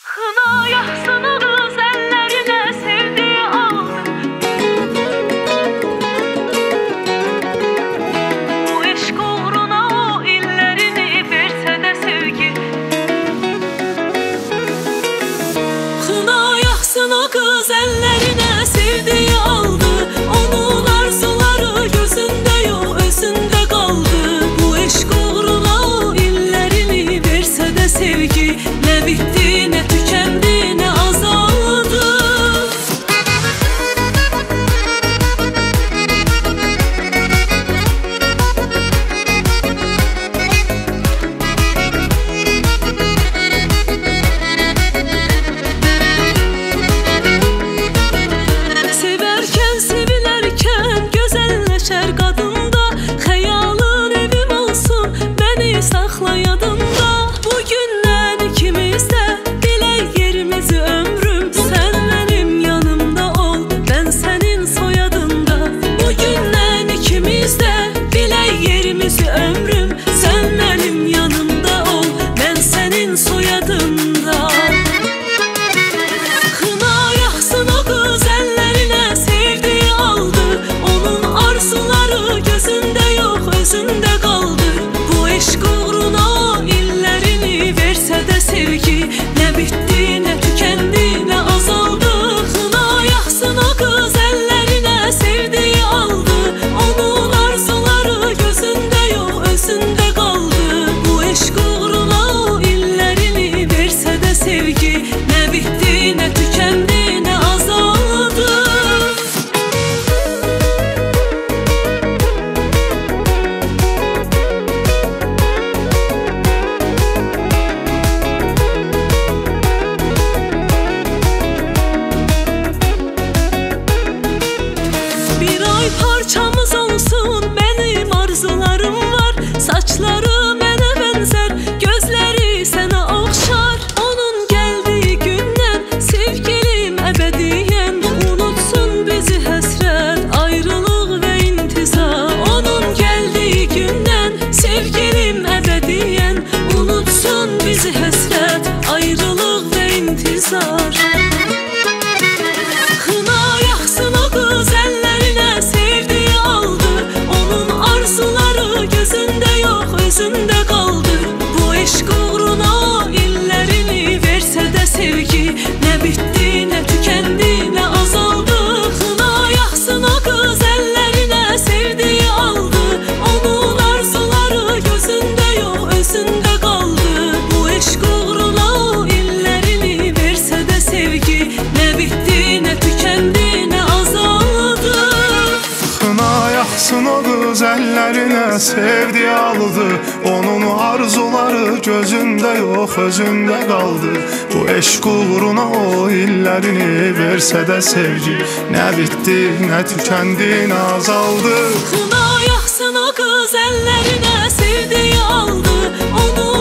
Kına yaksın o kız ellerine sevdiği aldı. Bu eşk uğruna o illerini verse de sevgi. Kına yaksın o kız ellerine sevdiği aldı. Onun arzuları gözünde yok özünde kaldı. Bu eşk uğruna o illerini verse de sevgi. Ne bitti ne tükendi ne azaldı. Severken sevilerken güzelleşer kadında. Hayalın evim olsun beni sakla yadında. Bugünden ikimiz de bile yerimizi ömrüm. Sen benim yanımda ol ben senin soyadında. Bugünden ikimiz de bile yerimizi ömrüm. Sen benim yanımda ol ben senin soyadında. Kına yaksın o kız ellerine sevdiği aldı. Onun arzuları gözünde yok özünde kaldı. Bu eşk uğruna o illerini verse de sevgi. Ne bitti ne tükendi ne azaldı. Kına yaksın o kız ellerine sevdiği aldı. Onun arzuları gözünde yok özünde kaldı. Bu eşk uğruna o illerini verse de sevgi. Ne bitti ne tükendi ne azaldı. Bir ay parçamız olsun benim arzularım var. Saçları mene benzer gözleri sana okşar. Onun geldiği günden sevgilim ebediyen. Unutsun bizi hasret ayrılık ve intizar. Onun geldiği günden sevgilim ebediyen. Unutsun bizi hasret ayrılık ve intizar. Kına yaksın o kız ellerine sevdiği aldı. Onun arzuları gözünde yok özünde kaldı. Bu eşk uğruna o illerini verse de sevgi. Ne bitti ne tükendi ne azaldı. Kına yaksın o kız ellerine sevdiği aldı. Onun arzuları gözünde yok özünde kaldı. Bu eşk uğruna o illerini verse de sevgi. Ne bitti ne tükendi ne azaldı. Kına yaksın o kız ellerine sevdiği aldı. Onun arzuları gözünde yok özünde kaldı. Bu eşk uğruna o illerini verse de sevgi. Ne bitti ne tükendi ne azaldı. Kına yaksın o kız ellerine sevdiği aldı. Onu